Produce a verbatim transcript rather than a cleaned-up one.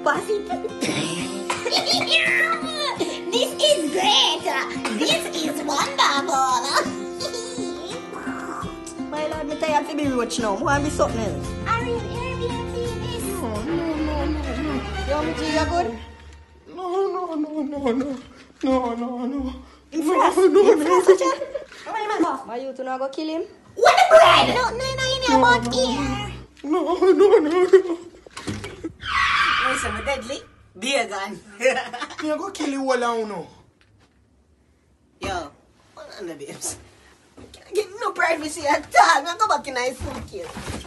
possible. This is great. This is wonderful. My lord, me tired to be roach now. I want to be something else. Are you Airbnb this? No, no, no, no, no. Yo, me G, you good? No, no, no, no, no. No, no, no. In France? No, no, In no. France, such a... Why you two not go kill him? What the bread? No, no, no, you know about here. No, no, no, no. Listen, I'm deadly. Beer gun. You go kill you all out now. Yo, what on the babes? I can't get no privacy at all. I go back in my suitcase.